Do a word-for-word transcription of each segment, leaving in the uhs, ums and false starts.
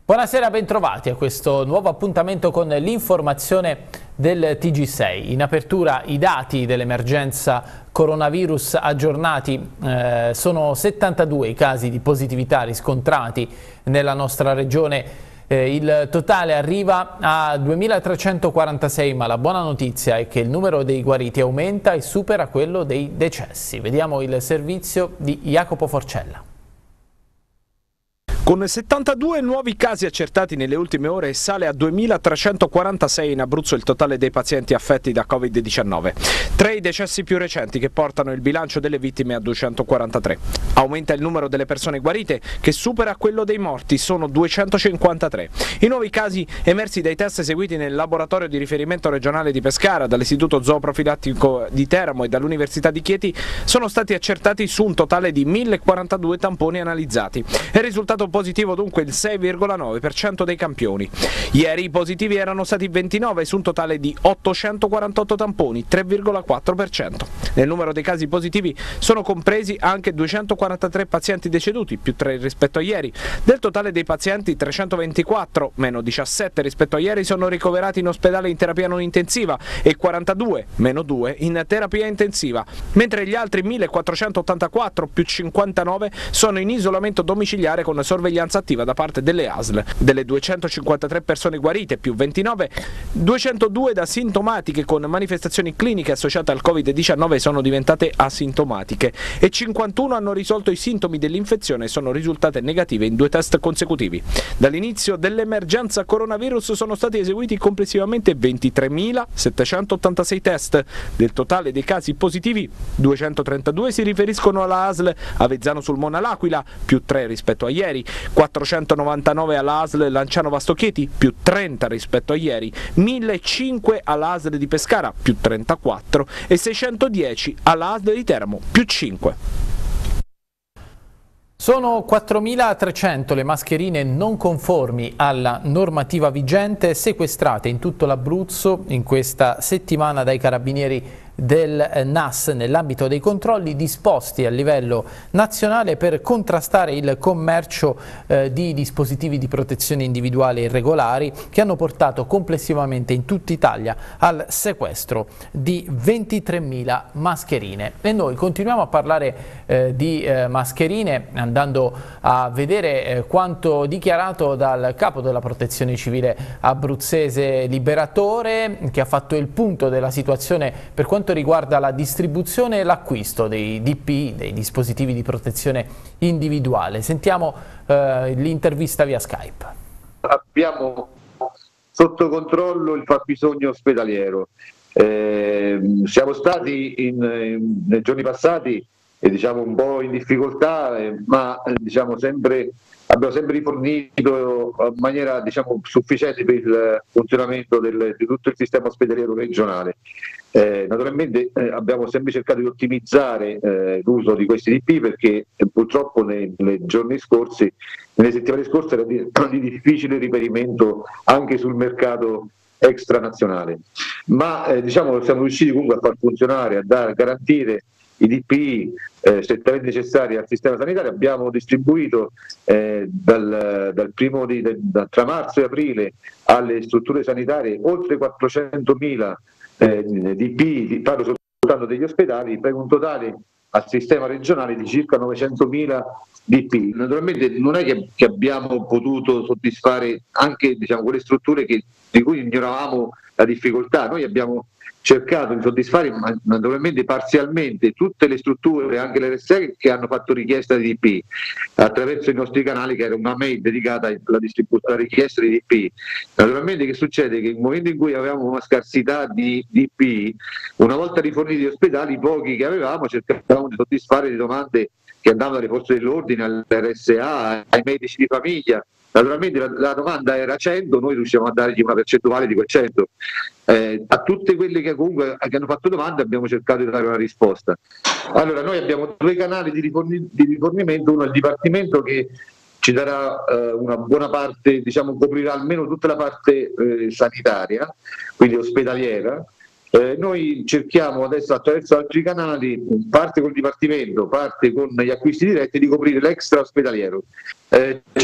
Buonasera, bentrovati a questo nuovo appuntamento con l'informazione del T G sei. In apertura i dati dell'emergenza coronavirus aggiornati, eh, sono settantadue i casi di positività riscontrati nella nostra regione. Eh, il totale arriva a duemilatrecentoquarantasei, ma la buona notizia è che il numero dei guariti aumenta e supera quello dei decessi. Vediamo il servizio di Jacopo Forcella. Con settantadue nuovi casi accertati nelle ultime ore sale a duemilatrecentoquarantasei in Abruzzo il totale dei pazienti affetti da Covid diciannove. Tre i decessi più recenti che portano il bilancio delle vittime a duecentoquarantatré. Aumenta il numero delle persone guarite che supera quello dei morti, sono duecentocinquantatré. I nuovi casi emersi dai test eseguiti nel laboratorio di riferimento regionale di Pescara, dall'Istituto Zooprofilattico di Teramo e dall'Università di Chieti sono stati accertati su un totale di millequarantadue tamponi analizzati. È risultato positivo dunque il sei virgola nove per cento dei campioni. Ieri i positivi erano stati ventinove su un totale di ottocentoquarantotto tamponi, tre virgola quattro per cento. Nel numero dei casi positivi sono compresi anche duecentoquarantatré pazienti deceduti, più tre rispetto a ieri. Del totale dei pazienti, trecentoventiquattro, meno diciassette rispetto a ieri, sono ricoverati in ospedale in terapia non intensiva e quarantadue, meno due, in terapia intensiva, mentre gli altri millequattrocentottantaquattro, più cinquantanove, sono in isolamento domiciliare con sorveglianza attiva da parte delle A S L. Delle duecentocinquantatré persone guarite, più ventinove, duecentodue da sintomatiche con manifestazioni cliniche associate al Covid diciannove sono diventate asintomatiche e cinquantuno hanno risolto i sintomi dell'infezione e sono risultate negative in due test consecutivi. Dall'inizio dell'emergenza coronavirus sono stati eseguiti complessivamente ventitremilasettecentottantasei test. Del totale dei casi positivi, duecentotrentadue si riferiscono alla A S L Avezzano Sulmona L'Aquila, più tre rispetto a ieri, quattrocentonovantanove alla A S L Lanciano Vasto Chieti, più trenta rispetto a ieri, millecinque alla A S L di Pescara, più trentaquattro e seicentodieci alla A S L di Teramo, più cinque. Sono quattromilatrecento le mascherine non conformi alla normativa vigente sequestrate in tutto l'Abruzzo in questa settimana dai carabinieri del N A S nell'ambito dei controlli disposti a livello nazionale per contrastare il commercio eh, di dispositivi di protezione individuale irregolari che hanno portato complessivamente in tutta Italia al sequestro di ventitremila mascherine. E noi continuiamo a parlare eh, di eh, mascherine andando a vedere eh, quanto dichiarato dal capo della Protezione Civile abruzzese Liberatore, che ha fatto il punto della situazione per quanto riguarda la distribuzione e l'acquisto dei D P I, dei dispositivi di protezione individuale. Sentiamo eh, l'intervista via Skype. Abbiamo sotto controllo il fabbisogno ospedaliero. Eh, siamo stati in, in, nei giorni passati eh, diciamo un po' in difficoltà, eh, ma eh, diciamo sempre abbiamo sempre rifornito in maniera diciamo, sufficiente per il funzionamento del, di tutto il sistema ospedaliero regionale. Eh, naturalmente eh, abbiamo sempre cercato di ottimizzare eh, l'uso di questi D P perché eh, purtroppo nei, nei giorni scorsi, nelle settimane scorse era di, di difficile riperimento anche sul mercato extranazionale. Ma eh, diciamo siamo riusciti comunque a far funzionare, a dare, a garantire i D P I eh, strettamente necessari al sistema sanitario. Abbiamo distribuito eh, dal, dal primo di, da, tra marzo e aprile alle strutture sanitarie oltre quattrocentomila eh, D P I, parlo soltanto degli ospedali, per un totale al sistema regionale di circa novecentomila D P I. Naturalmente non è che, che abbiamo potuto soddisfare anche diciamo, quelle strutture che, di cui ignoravamo la difficoltà. Noi abbiamo cercato di soddisfare naturalmente parzialmente tutte le strutture, anche le R S A che hanno fatto richiesta di D P I attraverso i nostri canali, che era una mail dedicata alla distribuzione, alla richiesta di D P I. Naturalmente che succede? Che nel momento in cui avevamo una scarsità di D P I, una volta riforniti gli ospedali, pochi che avevamo, cercavamo di soddisfare le domande che andavano dalle forze dell'ordine, all'R S A, ai medici di famiglia. Naturalmente la, la domanda era cento, noi riusciamo a dargli una percentuale di quel cento. Eh, a tutte quelle che comunque che hanno fatto domande abbiamo cercato di dare una risposta. Allora noi abbiamo due canali di, riforni, di rifornimento, uno è il Dipartimento che ci darà eh, una buona parte, diciamo coprirà almeno tutta la parte eh, sanitaria, quindi ospedaliera. Eh, noi cerchiamo adesso attraverso altri canali, parte col Dipartimento, parte con gli acquisti diretti, di coprire l'extra ospedaliero. Eh,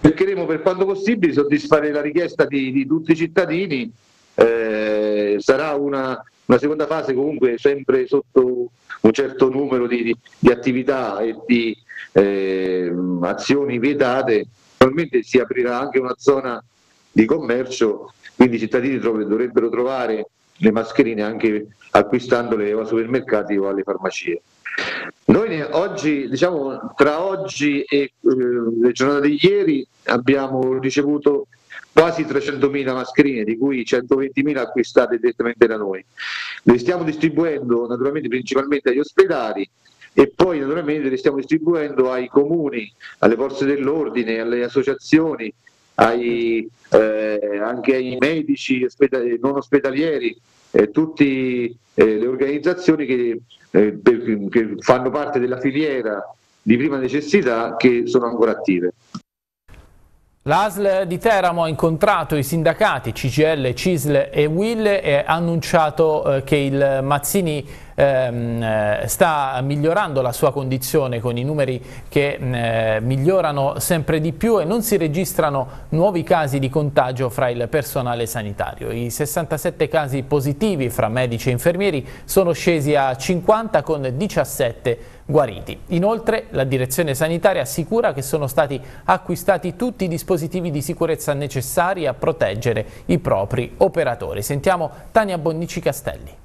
cercheremo per quanto possibile di soddisfare la richiesta di, di tutti i cittadini. Eh, sarà una, una seconda fase comunque sempre sotto un certo numero di, di, di attività e di eh, azioni vietate. Probabilmente si aprirà anche una zona di commercio, quindi i cittadini dovrebbero trovare le mascherine anche acquistandole ai supermercati o alle farmacie. Noi ne, oggi, diciamo, tra oggi e eh, le giornate di ieri abbiamo ricevuto quasi trecentomila mascherine, di cui centoventimila acquistate direttamente da noi. Le stiamo distribuendo naturalmente principalmente agli ospedali e poi naturalmente le stiamo distribuendo ai comuni, alle forze dell'ordine, alle associazioni, ai, eh, anche ai medici ospedali, non ospedalieri, eh, tutte eh, le organizzazioni che, eh, per, che fanno parte della filiera di prima necessità, che sono ancora attive. L'A S L di Teramo ha incontrato i sindacati C G I L, C I S L e U I L e ha annunciato eh, che il Mazzini ehm, sta migliorando la sua condizione con i numeri che eh, migliorano sempre di più e non si registrano nuovi casi di contagio fra il personale sanitario. I sessantasette casi positivi fra medici e infermieri sono scesi a cinquanta con diciassette guariti. Inoltre la direzione sanitaria assicura che sono stati acquistati tutti i dispositivi di sicurezza necessari a proteggere i propri operatori. Sentiamo Tania Bonnici Castelli.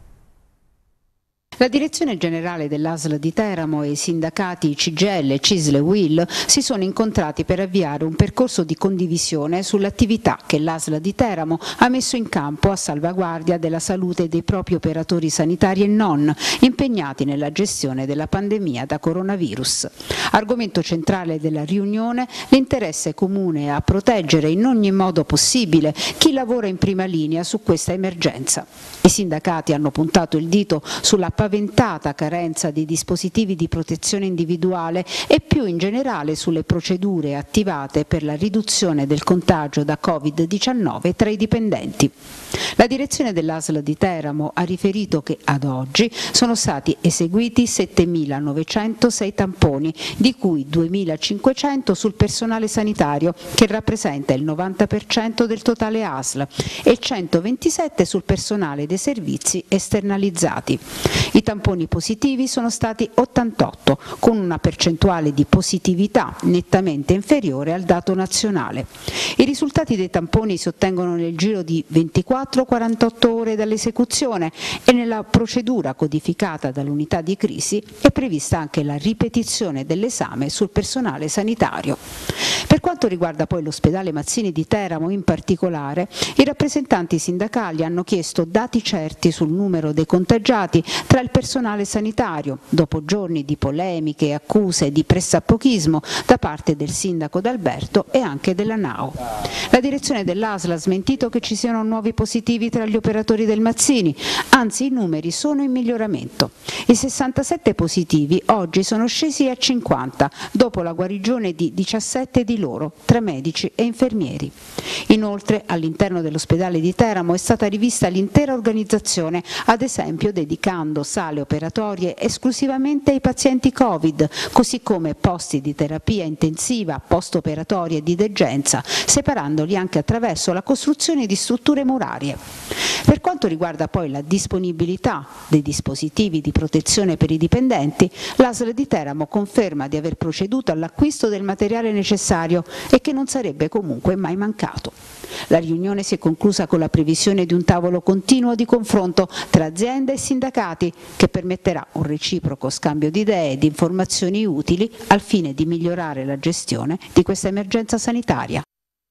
La direzione generale dell'A S L di Teramo e i sindacati C G I L, C I S L e U I L si sono incontrati per avviare un percorso di condivisione sull'attività che l'A S L di Teramo ha messo in campo a salvaguardia della salute dei propri operatori sanitari e non, impegnati nella gestione della pandemia da coronavirus. Argomento centrale della riunione, l'interesse comune a proteggere in ogni modo possibile chi lavora in prima linea su questa emergenza. I sindacati hanno puntato il dito sulla paventata carenza di dispositivi di protezione individuale e più in generale sulle procedure attivate per la riduzione del contagio da Covid diciannove tra i dipendenti. La direzione dell'A S L di Teramo ha riferito che ad oggi sono stati eseguiti settemilanovecentosei tamponi, di cui duemilacinquecento sul personale sanitario, che rappresenta il novanta per cento del totale A S L, e centoventisette sul personale dei servizi esternalizzati. I tamponi positivi sono stati ottantotto, con una percentuale di positività nettamente inferiore al dato nazionale. I risultati dei tamponi si ottengono nel giro di ventiquattro quarantotto ore dall'esecuzione e nella procedura codificata dall'unità di crisi è prevista anche la ripetizione dell'esame sul personale sanitario. Per quanto riguarda poi l'ospedale Mazzini di Teramo in particolare, i rappresentanti sindacali hanno chiesto dati certi sul numero dei contagiati tra il personale sanitario, dopo giorni di polemiche e accuse di pressappochismo da parte del sindaco D'Alberto e anche della N A O. La direzione dell'A S L ha smentito che ci siano nuovi positivi tra gli operatori del Mazzini, anzi i numeri sono in miglioramento. I sessantasette positivi oggi sono scesi a cinquanta, dopo la guarigione di diciassette di loro, tra medici e infermieri. Inoltre all'interno dell'ospedale di Teramo è stata rivista l'intera organizzazione, ad esempio dedicando sale operatorie esclusivamente ai pazienti Covid, così come posti di terapia intensiva, post-operatorie e di degenza, separandoli anche attraverso la costruzione di strutture murarie. Per quanto riguarda poi la disponibilità dei dispositivi di protezione per i dipendenti, l'A S L di Teramo conferma di aver proceduto all'acquisto del materiale necessario e che non sarebbe comunque mai mancato. La riunione si è conclusa con la previsione di un tavolo continuo di confronto tra aziende e sindacati che permetterà un reciproco scambio di idee e di informazioni utili al fine di migliorare la gestione di questa emergenza sanitaria.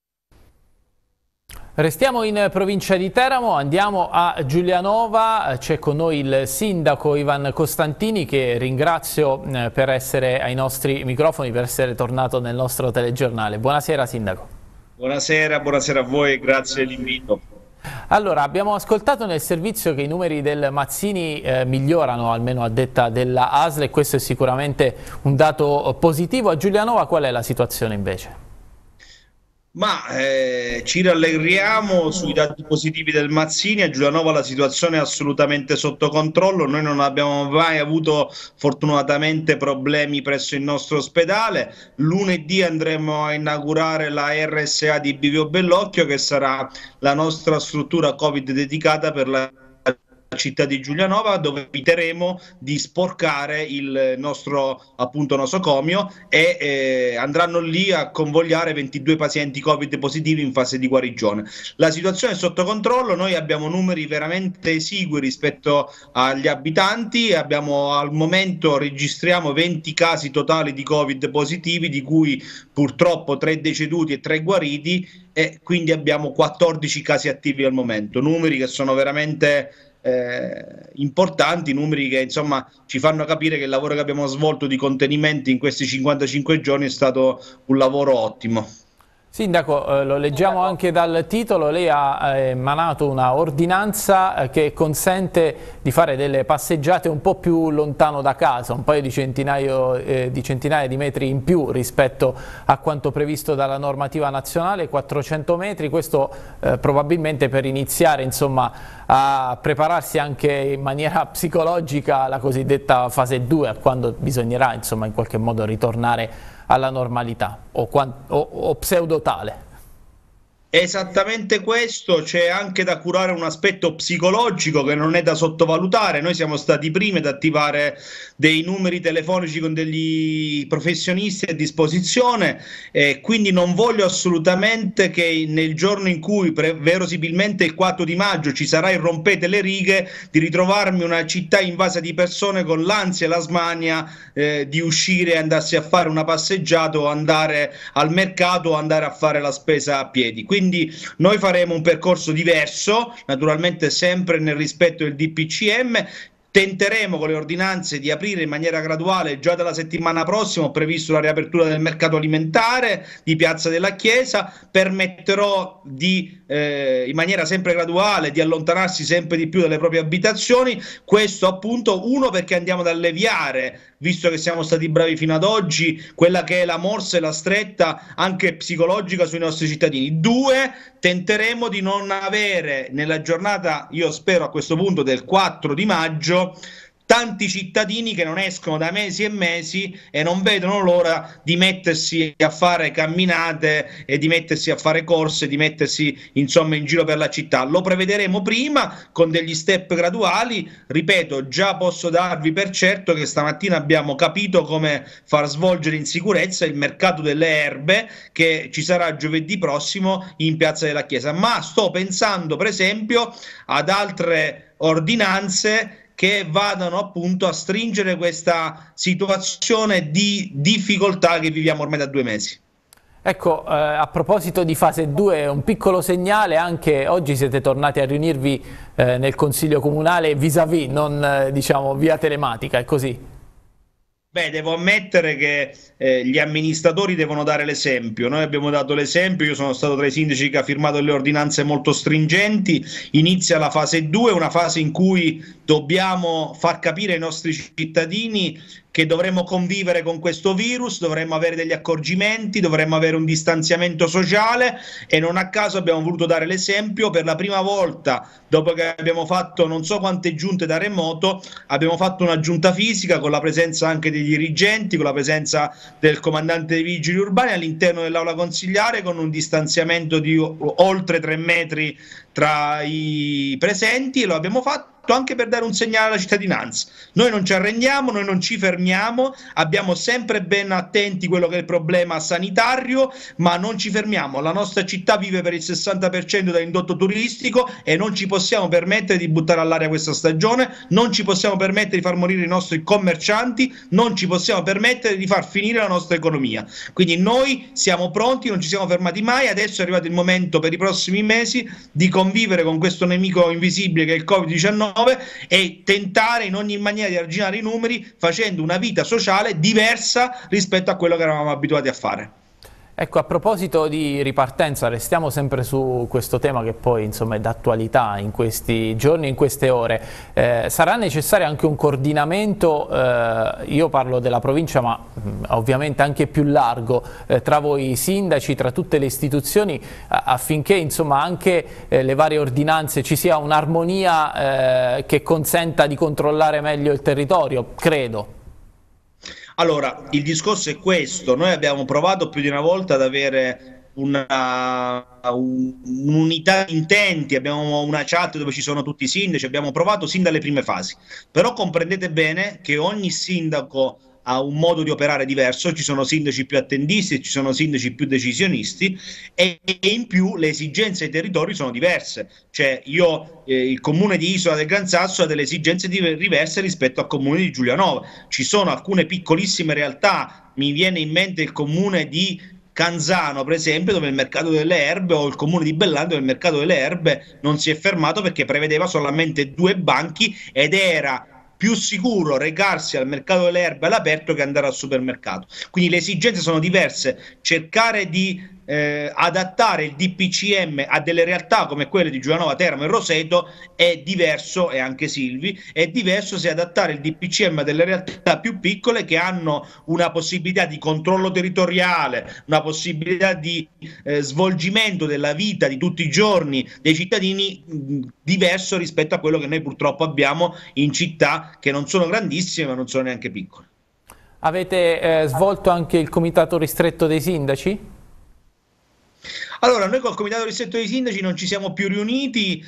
Restiamo in provincia di Teramo, andiamo a Giulianova, c'è con noi il sindaco Ivan Costantini, che ringrazio per essere ai nostri microfoni, per essere tornato nel nostro telegiornale. Buonasera sindaco. Buonasera, buonasera a voi, grazie dell'invito. Allora, abbiamo ascoltato nel servizio che i numeri del Mazzini eh, migliorano, almeno a detta della A S L, e questo è sicuramente un dato positivo. A Giulianova qual è la situazione invece? Ma eh, ci rallegriamo sui dati positivi del Mazzini. A Giulianova la situazione è assolutamente sotto controllo. Noi non abbiamo mai avuto fortunatamente problemi presso il nostro ospedale. Lunedì andremo a inaugurare la R S A di Bivio Bellocchio, che sarà la nostra struttura Covid dedicata per la città di Giulianova, dove eviteremo di sporcare il nostro appunto nosocomio e eh, andranno lì a convogliare ventidue pazienti Covid positivi in fase di guarigione. La situazione è sotto controllo, noi abbiamo numeri veramente esigui rispetto agli abitanti, abbiamo al momento registriamo venti casi totali di Covid positivi, di cui purtroppo tre deceduti e tre guariti, e quindi abbiamo quattordici casi attivi al momento, numeri che sono veramente Eh, importanti, numeri che insomma ci fanno capire che il lavoro che abbiamo svolto di contenimento in questi cinquantacinque giorni è stato un lavoro ottimo. Sindaco, eh, lo leggiamo anche dal titolo, lei ha eh, emanato una ordinanza eh, che consente di fare delle passeggiate un po' più lontano da casa, un paio di, centinaio, eh, di centinaia di metri in più rispetto a quanto previsto dalla normativa nazionale, quattrocento metri, questo eh, probabilmente per iniziare insomma, a prepararsi anche in maniera psicologica alla cosiddetta fase due, quando bisognerà insomma, in qualche modo ritornare alla normalità o, o, o pseudo tale. Esattamente questo, c'è anche da curare un aspetto psicologico che non è da sottovalutare. Noi siamo stati i primi ad attivare dei numeri telefonici con degli professionisti a disposizione, e quindi non voglio assolutamente che nel giorno in cui verosimilmente il quattro di maggio ci sarà il rompete le righe, di ritrovarmi una città invasa di persone con l'ansia e la smania eh, di uscire e andarsi a fare una passeggiata o andare al mercato o andare a fare la spesa a piedi. Quindi Quindi noi faremo un percorso diverso, naturalmente sempre nel rispetto del D P C M. Tenteremo con le ordinanze di aprire in maniera graduale. Già dalla settimana prossima ho previsto la riapertura del mercato alimentare di Piazza della Chiesa. Permetterò di, eh, in maniera sempre graduale, di allontanarsi sempre di più dalle proprie abitazioni. Questo appunto, uno, perché andiamo ad alleviare, visto che siamo stati bravi fino ad oggi, quella che è la morsa e la stretta anche psicologica sui nostri cittadini. Due, tenteremo di non avere nella giornata, io spero a questo punto del quattro di maggio, tanti cittadini che non escono da mesi e mesi e non vedono l'ora di mettersi a fare camminate e di mettersi a fare corse, di mettersi insomma in giro per la città. Lo prevederemo prima con degli step graduali. Ripeto, già posso darvi per certo che stamattina abbiamo capito come far svolgere in sicurezza il mercato delle erbe che ci sarà giovedì prossimo in Piazza della Chiesa, ma sto pensando per esempio ad altre ordinanze che vadano appunto a stringere questa situazione di difficoltà che viviamo ormai da due mesi. Ecco, eh, a proposito di fase due, un piccolo segnale, anche oggi siete tornati a riunirvi eh, nel Consiglio Comunale vis-à-vis, non eh, diciamo via telematica, è così? Beh, devo ammettere che eh, gli amministratori devono dare l'esempio. Noi abbiamo dato l'esempio, io sono stato tra i sindaci che ha firmato le ordinanze molto stringenti. Inizia la fase due, una fase in cui dobbiamo far capire ai nostri cittadini che dovremmo convivere con questo virus, dovremmo avere degli accorgimenti, dovremmo avere un distanziamento sociale, e non a caso abbiamo voluto dare l'esempio. Per la prima volta, dopo che abbiamo fatto non so quante giunte da remoto, abbiamo fatto una giunta fisica con la presenza anche dei dirigenti, con la presenza del comandante dei vigili urbani all'interno dell'aula consigliare, con un distanziamento di oltre tre metri tra i presenti, e lo abbiamo fatto anche per dare un segnale alla cittadinanza. Noi non ci arrendiamo, noi non ci fermiamo, abbiamo sempre ben attenti quello che è il problema sanitario, ma non ci fermiamo. La nostra città vive per il sessanta per cento dall'indotto turistico e non ci possiamo permettere di buttare all'aria questa stagione, non ci possiamo permettere di far morire i nostri commercianti, non ci possiamo permettere di far finire la nostra economia. Quindi noi siamo pronti, non ci siamo fermati mai. Adesso è arrivato il momento per i prossimi mesi di convivere con questo nemico invisibile che è il Covid diciannove e tentare in ogni maniera di arginare i numeri, facendo una vita sociale diversa rispetto a quello che eravamo abituati a fare. Ecco, a proposito di ripartenza, restiamo sempre su questo tema che poi insomma è d'attualità in questi giorni, in queste ore. Eh, sarà necessario anche un coordinamento, eh, io parlo della provincia ma mh, ovviamente anche più largo, eh, tra voi sindaci, tra tutte le istituzioni, affinché insomma anche eh, le varie ordinanze ci sia un'armonia eh, che consenta di controllare meglio il territorio, credo. Allora, il discorso è questo: noi abbiamo provato più di una volta ad avere un'unità di intenti, abbiamo una chat dove ci sono tutti i sindaci, abbiamo provato sin dalle prime fasi, però comprendete bene che ogni sindaco ha un modo di operare diverso, ci sono sindaci più attendisti, ci sono sindaci più decisionisti e, e in più le esigenze dei territori sono diverse, cioè io, eh, il comune di Isola del Gran Sasso ha delle esigenze diverse rispetto al comune di Giulianova, ci sono alcune piccolissime realtà, mi viene in mente il comune di Canzano per esempio, dove il mercato delle erbe, o il comune di Bellano dove il mercato delle erbe non si è fermato perché prevedeva solamente due banchi ed era più sicuro recarsi al mercato delle erbe all'aperto che andare al supermercato. Quindi le esigenze sono diverse, cercare di eh, adattare il D P C M a delle realtà come quelle di Giulianova, Teramo e Roseto è diverso, e anche Silvi, è diverso se adattare il D P C M a delle realtà più piccole che hanno una possibilità di controllo territoriale, una possibilità di eh, svolgimento della vita di tutti i giorni dei cittadini mh, diverso rispetto a quello che noi purtroppo abbiamo in città che non sono grandissime ma non sono neanche piccole. Avete eh, svolto anche il comitato ristretto dei sindaci? Allora, noi col comitato ristretto dei sindaci non ci siamo più riuniti,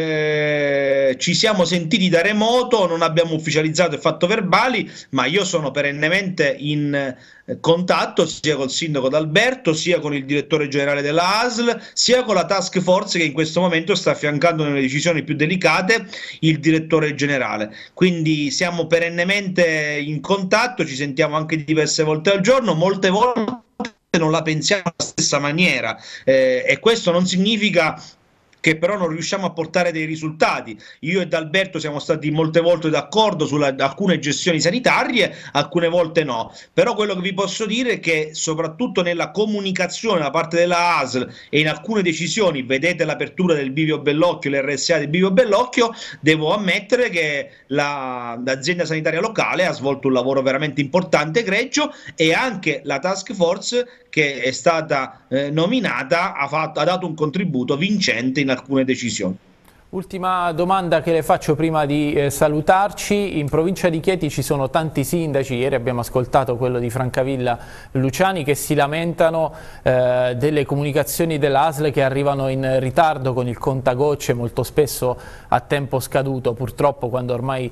eh, ci siamo sentiti da remoto, non abbiamo ufficializzato e fatto verbali, ma io sono perennemente in eh, contatto sia col sindaco D'Alberto, sia con il direttore generale della A S L, sia con la task force che in questo momento sta affiancando nelle decisioni più delicate il direttore generale. Quindi siamo perennemente in contatto, ci sentiamo anche diverse volte al giorno, molte volte non la pensiamo alla stessa maniera, eh, e questo non significa che però non riusciamo a portare dei risultati. Io e D'Alberto siamo stati molte volte d'accordo su alcune gestioni sanitarie, alcune volte no, però quello che vi posso dire è che soprattutto nella comunicazione da parte della A S L e in alcune decisioni, vedete l'apertura del Bivio Bellocchio, l'R S A del Bivio Bellocchio, devo ammettere che l'azienda sanitaria locale ha svolto un lavoro veramente importante, egregio, e anche la task force che è stata eh, nominata ha, fatto, ha dato un contributo vincente in alcune decisioni. Ultima domanda che le faccio prima di eh, salutarci. In provincia di Chieti ci sono tanti sindaci, ieri abbiamo ascoltato quello di Francavilla Luciani, che si lamentano eh, delle comunicazioni dell'A S L che arrivano in ritardo con il contagocce, molto spesso a tempo scaduto, purtroppo, quando ormai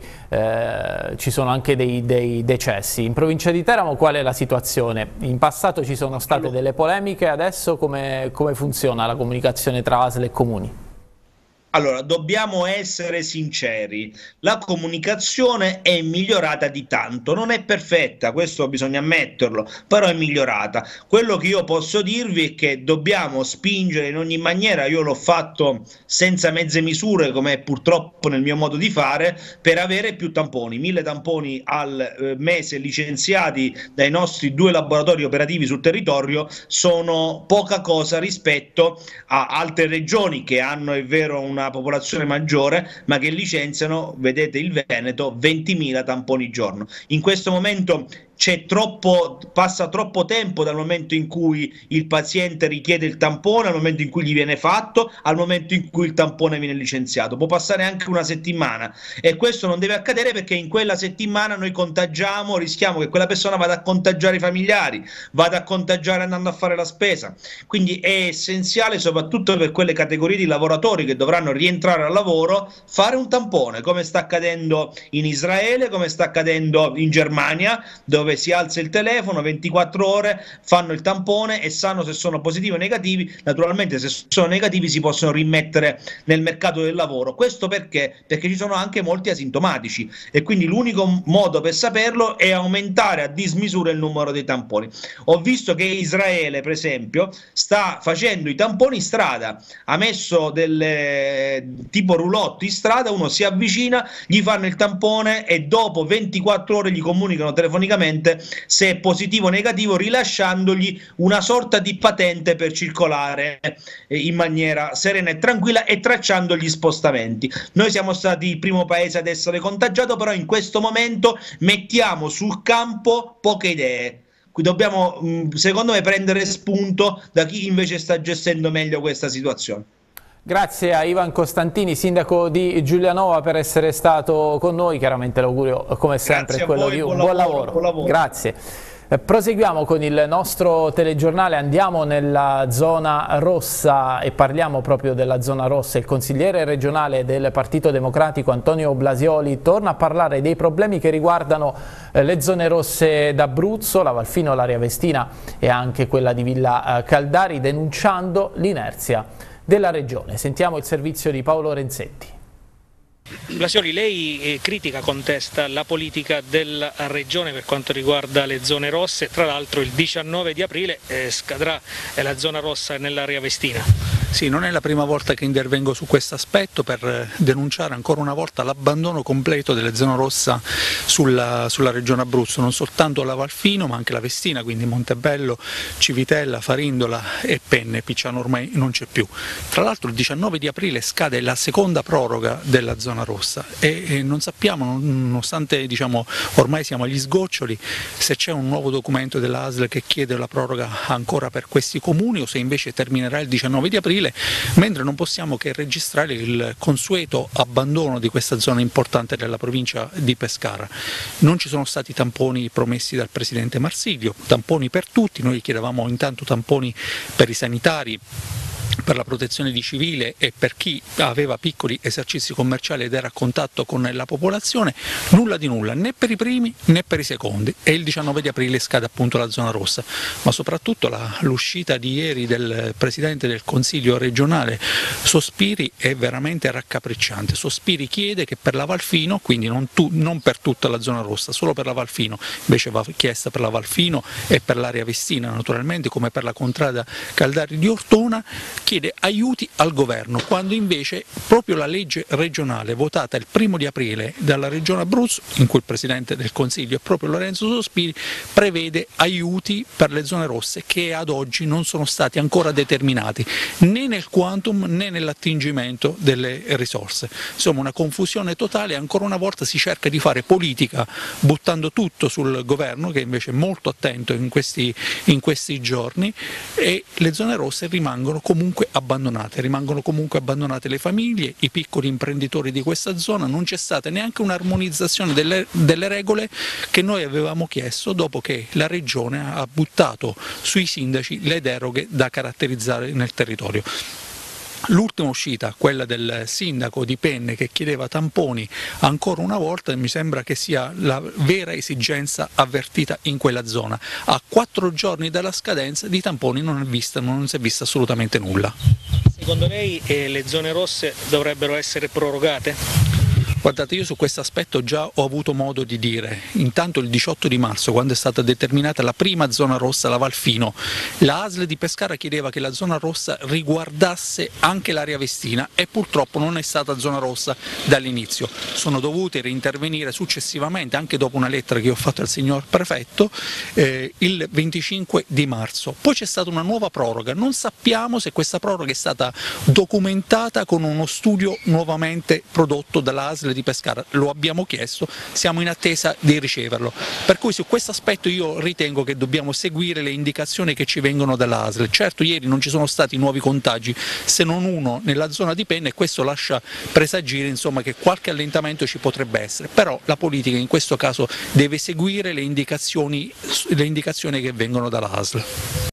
eh, ci sono anche dei, dei decessi. In provincia di Teramo qual è la situazione? In passato ci sono state delle polemiche, adesso come, come funziona la comunicazione tra A S L e comuni? Allora, dobbiamo essere sinceri, la comunicazione è migliorata di tanto, non è perfetta, questo bisogna ammetterlo, però è migliorata. Quello che io posso dirvi è che dobbiamo spingere in ogni maniera, io l'ho fatto senza mezze misure, come purtroppo nel mio modo di fare, per avere più tamponi, mille tamponi al eh, mese licenziati dai nostri due laboratori operativi sul territorio sono poca cosa rispetto a altre regioni che hanno, è vero, una popolazione maggiore, ma che licenziano, vedete il Veneto, ventimila tamponi giorno. In questo momento c'è troppo, passa troppo tempo dal momento in cui il paziente richiede il tampone al momento in cui gli viene fatto, al momento in cui il tampone viene licenziato. Può passare anche una settimana e questo non deve accadere, perché in quella settimana noi contagiamo, rischiamo che quella persona vada a contagiare i familiari, vada a contagiare andando a fare la spesa. Quindi è essenziale, soprattutto per quelle categorie di lavoratori che dovranno rientrare al lavoro, fare un tampone, come sta accadendo in Israele, come sta accadendo in Germania, dove si alza il telefono, ventiquattro ore, fanno il tampone e sanno se sono positivi o negativi. Naturalmente se sono negativi si possono rimettere nel mercato del lavoro. Questo perché? Perché ci sono anche molti asintomatici e quindi l'unico modo per saperlo è aumentare a dismisura il numero dei tamponi. Ho visto che Israele, per esempio, sta facendo i tamponi in strada, ha messo delle tipo roulotte in strada, uno si avvicina, gli fanno il tampone e dopo ventiquattro ore gli comunicano telefonicamente paziente se è positivo o negativo, rilasciandogli una sorta di patente per circolare in maniera serena e tranquilla e tracciando gli spostamenti. Noi siamo stati il primo paese ad essere contagiato, però in questo momento mettiamo sul campo poche idee. Qui dobbiamo, secondo me, prendere spunto da chi invece sta gestendo meglio questa situazione. Grazie a Ivan Costantini, sindaco di Giulianova, per essere stato con noi. Chiaramente l'augurio, come sempre, è quello voi, di un buon, buon, lavoro. lavoro. buon lavoro. Grazie. Eh, proseguiamo con il nostro telegiornale, andiamo nella zona rossa e parliamo proprio della zona rossa. Il consigliere regionale del Partito Democratico Antonio Blasioli torna a parlare dei problemi che riguardano eh, le zone rosse d'Abruzzo, la Valfino, l'Aria Vestina e anche quella di Villa eh, Caldari, denunciando l'inerzia della regione. Sentiamo il servizio di Paolo Renzetti. Blasioli, lei eh, critica, contesta la politica della regione per quanto riguarda le zone rosse. Tra l'altro il diciannove di aprile eh, scadrà eh, la zona rossa nell'Aria Vestina. Sì, non è la prima volta che intervengo su questo aspetto per denunciare ancora una volta l'abbandono completo delle zone rosse sulla, sulla regione Abruzzo, non soltanto la Valfino ma anche la Vestina, quindi Montebello, Civitella, Farindola e Penne. Picciano ormai non c'è più. Tra l'altro il diciannove di aprile scade la seconda proroga della zona rossa e, e non sappiamo, nonostante diciamo ormai siamo agli sgoccioli, se c'è un nuovo documento dell'A S L che chiede la proroga ancora per questi comuni o se invece terminerà il diciannove di aprile, mentre non possiamo che registrare il consueto abbandono di questa zona importante della provincia di Pescara. Non ci sono stati tamponi promessi dal presidente Marsilio, tamponi per tutti, noi chiedevamo intanto tamponi per i sanitari, per la protezione di civile e per chi aveva piccoli esercizi commerciali ed era a contatto con la popolazione, nulla di nulla, né per i primi né per i secondi, e il diciannove di aprile scade appunto la zona rossa. Ma soprattutto l'uscita di ieri del Presidente del Consiglio regionale Sospiri è veramente raccapricciante. Sospiri chiede che per la Valfino, quindi non, tu, non per tutta la zona rossa, solo per la Valfino, invece va chiesta per la Valfino e per l'Aria Vestina naturalmente, come per la contrada Caldari di Ortona, chiede aiuti al governo, quando invece proprio la legge regionale votata il primo di aprile dalla regione Abruzzo, in cui il Presidente del Consiglio è proprio Lorenzo Sospiri, prevede aiuti per le zone rosse che ad oggi non sono stati ancora determinati né nel quantum né nell'attingimento delle risorse. Insomma, una confusione totale. Ancora una volta si cerca di fare politica buttando tutto sul governo, che invece è molto attento in questi, in questi giorni, e le zone rosse rimangono comunque abbandonate, rimangono comunque abbandonate le famiglie, i piccoli imprenditori di questa zona. Non c'è stata neanche un'armonizzazione delle, delle regole che noi avevamo chiesto dopo che la regione ha buttato sui sindaci le deroghe da caratterizzare nel territorio. L'ultima uscita, quella del sindaco di Penne che chiedeva tamponi ancora una volta, mi sembra che sia la vera esigenza avvertita in quella zona. A quattro giorni dalla scadenza di tamponi non è vista, non si è vista assolutamente nulla. Secondo lei eh, le zone rosse dovrebbero essere prorogate? Guardate, io su questo aspetto già ho avuto modo di dire. Intanto il diciotto di marzo, quando è stata determinata la prima zona rossa, la Valfino, la A S L di Pescara chiedeva che la zona rossa riguardasse anche l'Aria Vestina e purtroppo non è stata zona rossa dall'inizio. Sono dovuti reintervenire successivamente, anche dopo una lettera che ho fatto al signor prefetto, eh, il venticinque di marzo. Poi c'è stata una nuova proroga. Non sappiamo se questa proroga è stata documentata con uno studio nuovamente prodotto dalla A S L di Pescara. Lo abbiamo chiesto, siamo in attesa di riceverlo, per cui su questo aspetto io ritengo che dobbiamo seguire le indicazioni che ci vengono dalla A S L. Certo, ieri non ci sono stati nuovi contagi, se non uno nella zona di Penne, e questo lascia presagire insomma che qualche allentamento ci potrebbe essere, però la politica in questo caso deve seguire le indicazioni, le indicazioni che vengono dalla A S L.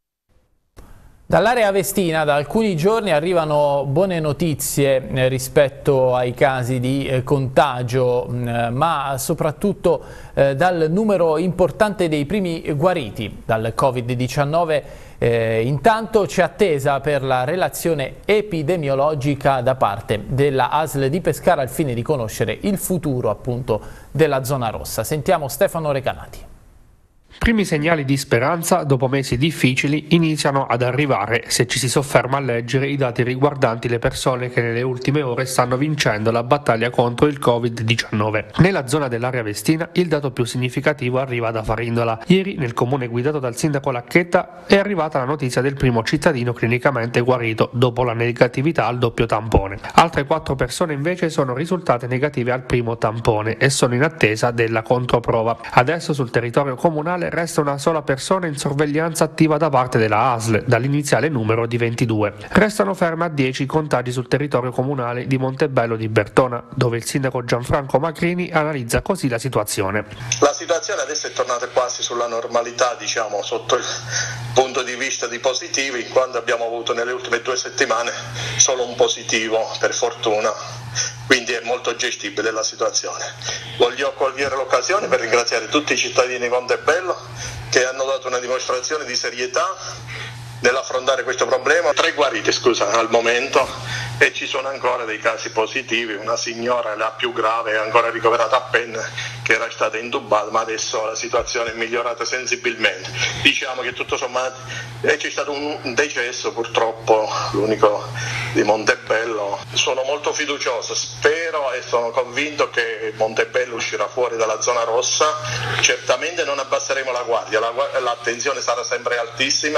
Dall'area Vestina da alcuni giorni arrivano buone notizie eh, rispetto ai casi di eh, contagio, mh, ma soprattutto eh, dal numero importante dei primi guariti dal Covid diciannove. Eh, intanto c'è attesa per la relazione epidemiologica da parte della A S L di Pescara al fine di conoscere il futuro appunto della zona rossa. Sentiamo Stefano Recanati. Primi segnali di speranza dopo mesi difficili iniziano ad arrivare se ci si sofferma a leggere i dati riguardanti le persone che nelle ultime ore stanno vincendo la battaglia contro il covid diciannove. Nella zona dell'area vestina il dato più significativo arriva da Farindola. Ieri nel comune guidato dal sindaco Lacchetta è arrivata la notizia del primo cittadino clinicamente guarito dopo la negatività al doppio tampone. Altre quattro persone invece sono risultate negative al primo tampone e sono in attesa della controprova. Adesso sul territorio comunale resta una sola persona in sorveglianza attiva da parte della A S L, dall'iniziale numero di ventidue. Restano ferme a dieci i contagi sul territorio comunale di Montebello di Bertona, dove il sindaco Gianfranco Macrini analizza così la situazione. La situazione adesso è tornata quasi sulla normalità, diciamo, sotto il punto di vista di positivi, in quanto abbiamo avuto nelle ultime due settimane solo un positivo, per fortuna. Quindi è molto gestibile la situazione. Voglio cogliere l'occasione per ringraziare tutti i cittadini di Montebello che hanno dato una dimostrazione di serietà nell'affrontare questo problema. Tre guariti, scusa, al momento, e ci sono ancora dei casi positivi. Una signora, la più grave, è ancora ricoverata a Penne, che era stata intubata, ma adesso la situazione è migliorata sensibilmente. Diciamo che tutto sommato eh, c'è stato un decesso, purtroppo, l'unico di Montebello. Sono molto fiducioso, spero e sono convinto che Montebello uscirà fuori dalla zona rossa. Certamente non abbasseremo la guardia, la, l'attenzione sarà sempre altissima,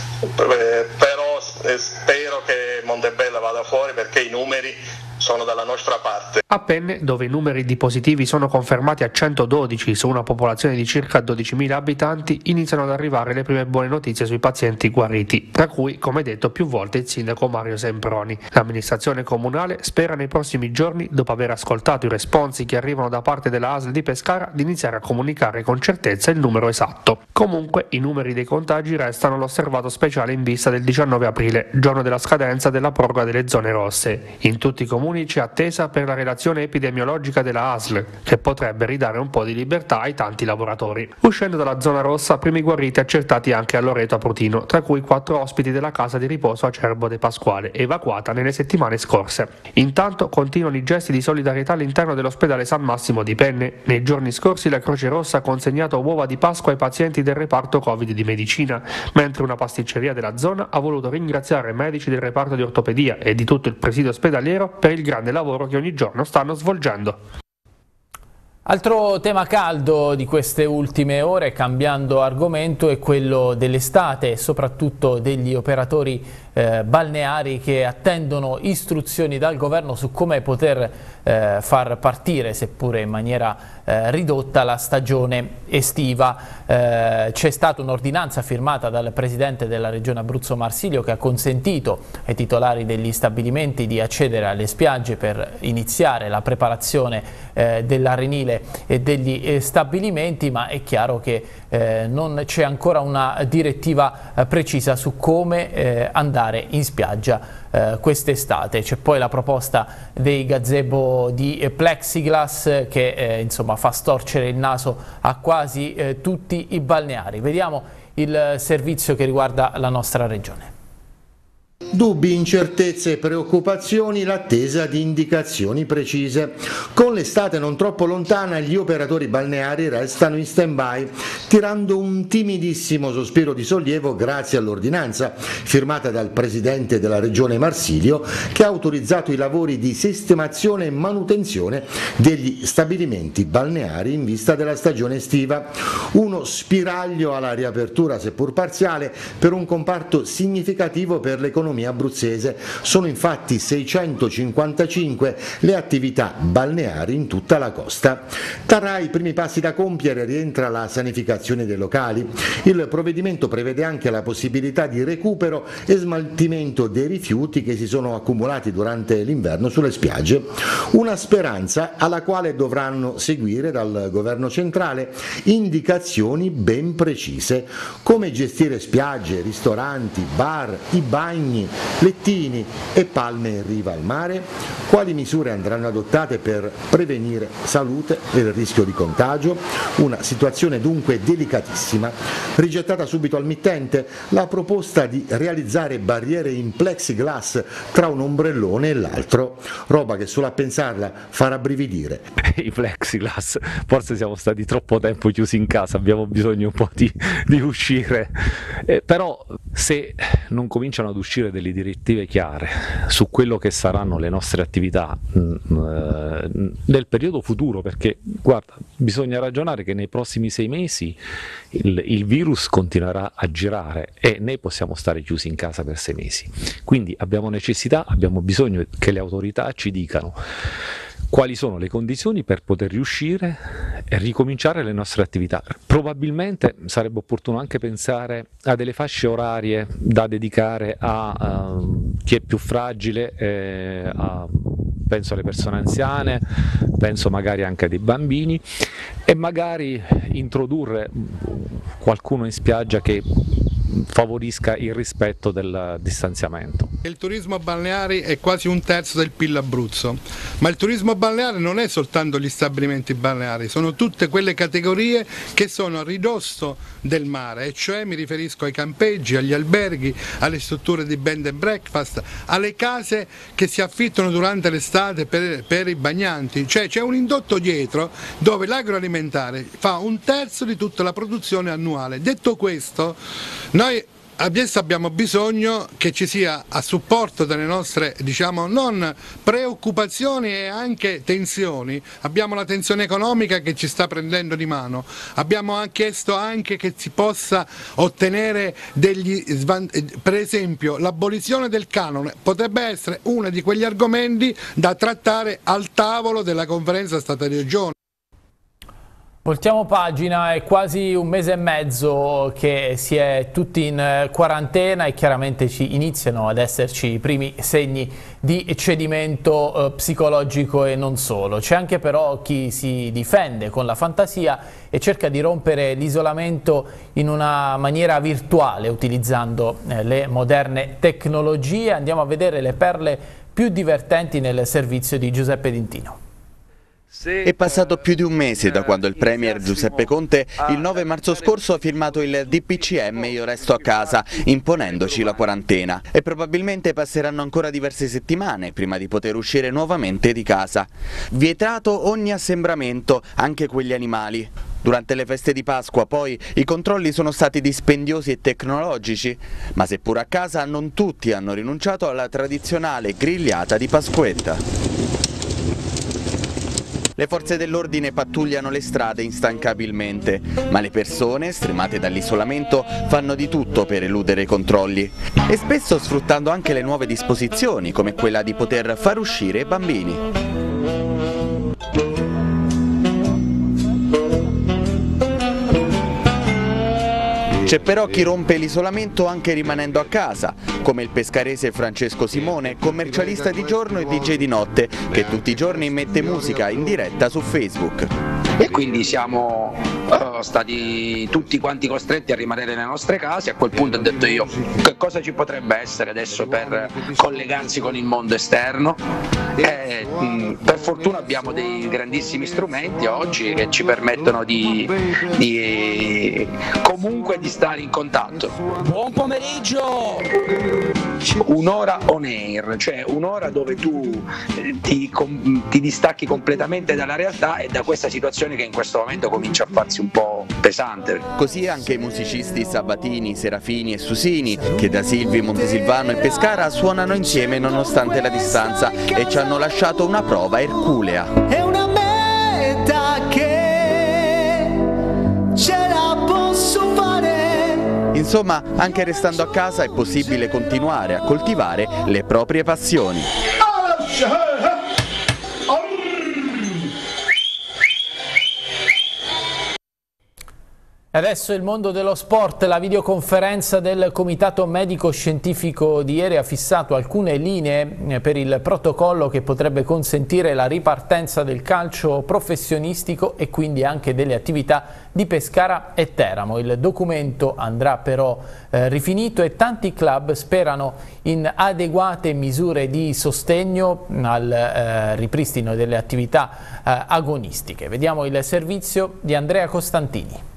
eh, però eh, spero che Montebello vada fuori perché i numeri sono dalla nostra parte. A Penne, dove i numeri di positivi sono confermati a centododici su una popolazione di circa dodicimila abitanti, iniziano ad arrivare le prime buone notizie sui pazienti guariti, tra cui, come detto più volte, il sindaco Mario Semproni. L'amministrazione comunale spera nei prossimi giorni, dopo aver ascoltato i responsi che arrivano da parte della A S L di Pescara, di iniziare a comunicare con certezza il numero esatto. Comunque, i numeri dei contagi restano l'osservato speciale in vista del diciannove aprile, giorno della scadenza della proroga delle zone rosse. In tutti i comuni c'è attesa per la relazione epidemiologica della A S L, che potrebbe ridare un po' di libertà ai tanti lavoratori. Uscendo dalla zona rossa, primi guariti accertati anche a Loreto Aprutino, tra cui quattro ospiti della casa di riposo a Cerbo de Pasquale, evacuata nelle settimane scorse. Intanto continuano i gesti di solidarietà all'interno dell'ospedale San Massimo di Penne. Nei giorni scorsi la Croce Rossa ha consegnato uova di Pasqua ai pazienti del reparto Covid di medicina, mentre una pasticceria della zona ha voluto ringraziare i medici del reparto di ortopedia e di tutto il presidio ospedaliero per il grande lavoro che ogni giorno stanno svolgendo. Altro tema caldo di queste ultime ore, cambiando argomento, è quello dell'estate e soprattutto degli operatori eh, balneari che attendono istruzioni dal governo su come poter eh, far partire, seppure in maniera eh, ridotta, la stagione estiva. Eh, c'è stata un'ordinanza firmata dal presidente della regione Abruzzo Marsilio che ha consentito ai titolari degli stabilimenti di accedere alle spiagge per iniziare la preparazione eh, dell'arenile e degli eh, stabilimenti, ma è chiaro che eh, non c'è ancora una direttiva eh, precisa su come eh, andare in spiaggia eh, quest'estate. C'è poi la proposta dei gazebo di eh, plexiglass che eh, insomma fa storcere il naso a quasi eh, tutti i balneari. Vediamo il servizio che riguarda la nostra regione. Dubbi, incertezze e preoccupazioni, l'attesa di indicazioni precise. Con l'estate non troppo lontana gli operatori balneari restano in stand-by, tirando un timidissimo sospiro di sollievo grazie all'ordinanza firmata dal presidente della regione Marsilio che ha autorizzato i lavori di sistemazione e manutenzione degli stabilimenti balneari in vista della stagione estiva. Uno spiraglio alla riapertura, seppur parziale, per un comparto significativo per l'economia abruzzese. Sono infatti seicentocinquantacinque le attività balneari in tutta la costa. Tra i primi passi da compiere rientra la sanificazione dei locali. Il provvedimento prevede anche la possibilità di recupero e smaltimento dei rifiuti che si sono accumulati durante l'inverno sulle spiagge. Una speranza alla quale dovranno seguire dal governo centrale indicazioni ben precise: come gestire spiagge, ristoranti, bar, i bagni, lettini e palme in riva al mare, Quali misure andranno adottate per prevenire salute e il rischio di contagio? Una situazione dunque delicatissima. Rigettata subito al mittente la proposta di realizzare barriere in plexiglass tra un ombrellone e l'altro, roba che solo a pensarla farà brividire. I plexiglass, forse siamo stati troppo tempo chiusi in casa, abbiamo bisogno un po' di, di uscire, eh, però se non cominciano ad uscire delle direttive chiare su quello che saranno le nostre attività mh, eh, nel periodo futuro, perché guarda, bisogna ragionare che nei prossimi sei mesi il, il virus continuerà a girare e noi possiamo stare chiusi in casa per sei mesi, quindi abbiamo necessità, abbiamo bisogno che le autorità ci dicano quali sono le condizioni per poter riuscire e ricominciare le nostre attività. Probabilmente sarebbe opportuno anche pensare a delle fasce orarie da dedicare a uh, chi è più fragile, eh, a, penso alle persone anziane, penso magari anche a dei bambini, e magari introdurre qualcuno in spiaggia che favorisca il rispetto del distanziamento. Il turismo balneare è quasi un terzo del P I L Abruzzo, ma il turismo balneare non è soltanto gli stabilimenti balneari, sono tutte quelle categorie che sono a ridosso del mare, e cioè mi riferisco ai campeggi, agli alberghi, alle strutture di bed and breakfast, alle case che si affittano durante l'estate per, per i bagnanti, cioè c'è un indotto dietro dove l'agroalimentare fa un terzo di tutta la produzione annuale. Detto questo, noi adesso abbiamo bisogno che ci sia a supporto delle nostre, diciamo, non preoccupazioni e anche tensioni. Abbiamo la tensione economica che ci sta prendendo di mano, abbiamo chiesto anche che si possa ottenere degli svantaggi, per esempio l'abolizione del canone potrebbe essere uno di quegli argomenti da trattare al tavolo della conferenza Stato-Regione. Voltiamo pagina, è quasi un mese e mezzo che si è tutti in quarantena e chiaramente ci iniziano ad esserci i primi segni di cedimento eh, psicologico e non solo. C'è anche però chi si difende con la fantasia e cerca di rompere l'isolamento in una maniera virtuale utilizzando eh, le moderne tecnologie. Andiamo a vedere le perle più divertenti nel servizio di Giuseppe D'Intino. È passato più di un mese da quando il premier Giuseppe Conte il nove marzo scorso ha firmato il D P C M Io resto a casa, imponendoci la quarantena, e probabilmente passeranno ancora diverse settimane prima di poter uscire nuovamente di casa. Vietato ogni assembramento, anche quelli animali. Durante le feste di Pasqua poi i controlli sono stati dispendiosi e tecnologici, ma seppur a casa non tutti hanno rinunciato alla tradizionale grigliata di Pasquetta. Le forze dell'ordine pattugliano le strade instancabilmente, ma le persone, stremate dall'isolamento, fanno di tutto per eludere i controlli, e spesso sfruttando anche le nuove disposizioni, come quella di poter far uscire i bambini. C'è però chi rompe l'isolamento anche rimanendo a casa, come il pescarese Francesco Simone, commercialista di giorno e D J di notte, che tutti i giorni mette musica in diretta su Facebook. E quindi siamo uh, stati tutti quanti costretti a rimanere nelle nostre case. A quel punto ho detto io, che cosa ci potrebbe essere adesso per collegarsi con il mondo esterno? E, mh, per fortuna abbiamo dei grandissimi strumenti oggi che ci permettono di, di comunque di stare in contatto. Buon pomeriggio! Un'ora on air, cioè un'ora dove tu ti, ti distacchi completamente dalla realtà e da questa situazione che in questo momento comincia a farsi un po' pesante. Così anche i musicisti Sabatini, Serafini e Susini, che da Silvi, Montesilvano e Pescara suonano insieme nonostante la distanza e ci hanno lasciato una prova erculea. È una meta che ce la posso fare. Insomma, anche restando a casa è possibile continuare a coltivare le proprie passioni. Adesso il mondo dello sport. La videoconferenza del Comitato Medico Scientifico di ieri ha fissato alcune linee per il protocollo che potrebbe consentire la ripartenza del calcio professionistico e quindi anche delle attività di Pescara e Teramo. Il documento andrà però eh, rifinito e tanti club sperano in adeguate misure di sostegno al eh, ripristino delle attività eh, agonistiche. Vediamo il servizio di Andrea Costantini.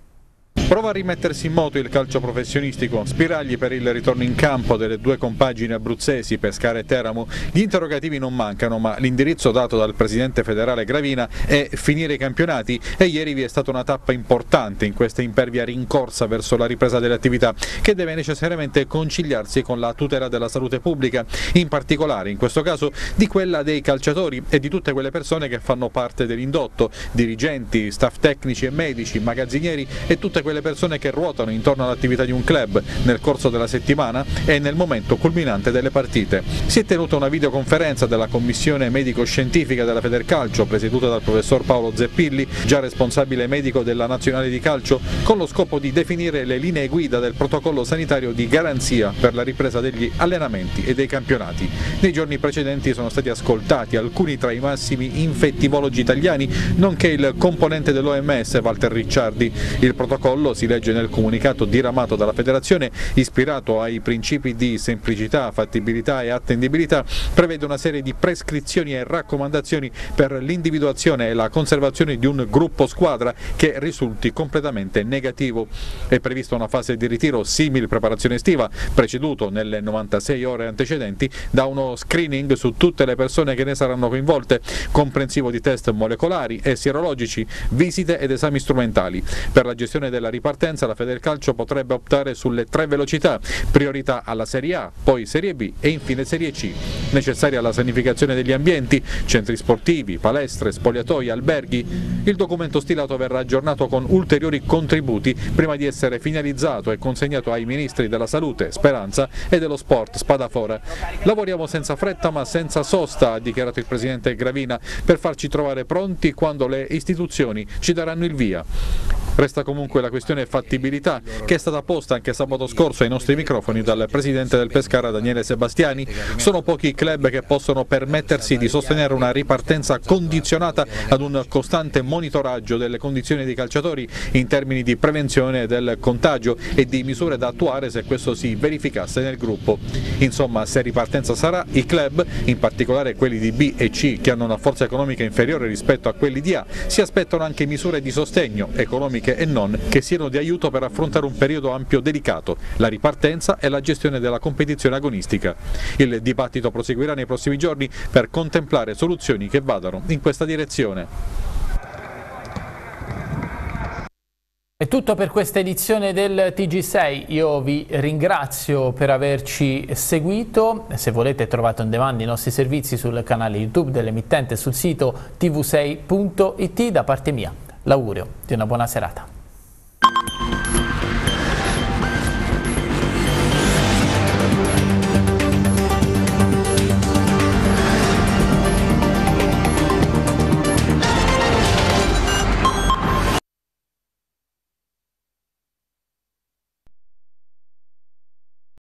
Prova a rimettersi in moto il calcio professionistico, spiragli per il ritorno in campo delle due compagini abruzzesi, Pescara e Teramo. Gli interrogativi non mancano, ma l'indirizzo dato dal presidente federale Gravina è finire i campionati e ieri vi è stata una tappa importante in questa impervia rincorsa verso la ripresa delle attività che deve necessariamente conciliarsi con la tutela della salute pubblica, in particolare in questo caso di quella dei calciatori e di tutte quelle persone che fanno parte dell'indotto, dirigenti, staff tecnici e medici, magazzinieri e tutte quelle persone che ruotano intorno all'attività di un club nel corso della settimana e nel momento culminante delle partite. Si è tenuta una videoconferenza della commissione medico-scientifica della Federcalcio, presieduta dal professor Paolo Zeppilli, già responsabile medico della Nazionale di Calcio, con lo scopo di definire le linee guida del protocollo sanitario di garanzia per la ripresa degli allenamenti e dei campionati. Nei giorni precedenti sono stati ascoltati alcuni tra i massimi infettivologi italiani, nonché il componente dell'O M S Walter Ricciardi. Il protocollo, si legge nel comunicato diramato dalla Federazione, ispirato ai principi di semplicità, fattibilità e attendibilità, prevede una serie di prescrizioni e raccomandazioni per l'individuazione e la conservazione di un gruppo squadra che risulti completamente negativo. È prevista una fase di ritiro simile preparazione estiva, preceduto nelle novantasei ore antecedenti da uno screening su tutte le persone che ne saranno coinvolte, comprensivo di test molecolari e sierologici, visite ed esami strumentali. Per la gestione della ripartenza la Federcalcio potrebbe optare sulle tre velocità: priorità alla Serie A, poi Serie B e infine Serie C. Necessaria la sanificazione degli ambienti, centri sportivi, palestre, spogliatoi, alberghi. Il documento stilato verrà aggiornato con ulteriori contributi prima di essere finalizzato e consegnato ai ministri della Salute, Speranza e dello Sport, Spadafora. Lavoriamo senza fretta ma senza sosta, ha dichiarato il presidente Gravina, per farci trovare pronti quando le istituzioni ci daranno il via. Resta comunque la questione fattibilità, che è stata posta anche sabato scorso ai nostri microfoni dal presidente del Pescara Daniele Sebastiani. Sono pochi i club che possono permettersi di sostenere una ripartenza condizionata ad un costante monitoraggio delle condizioni dei calciatori in termini di prevenzione del contagio e di misure da attuare se questo si verificasse nel gruppo. Insomma, se ripartenza sarà, i club, in particolare quelli di B e C che hanno una forza economica inferiore rispetto a quelli di A, si aspettano anche misure di sostegno economiche e non, che siano di aiuto per affrontare un periodo ampio delicato, la ripartenza e la gestione della competizione agonistica. Il dibattito proseguirà nei prossimi giorni per contemplare soluzioni che vadano in questa direzione. È tutto per questa edizione del T G sei, io vi ringrazio per averci seguito. Se volete trovate on demand i nostri servizi sul canale YouTube dell'emittente, sul sito T V sei punto it. Da parte mia l'augurio di una buona serata.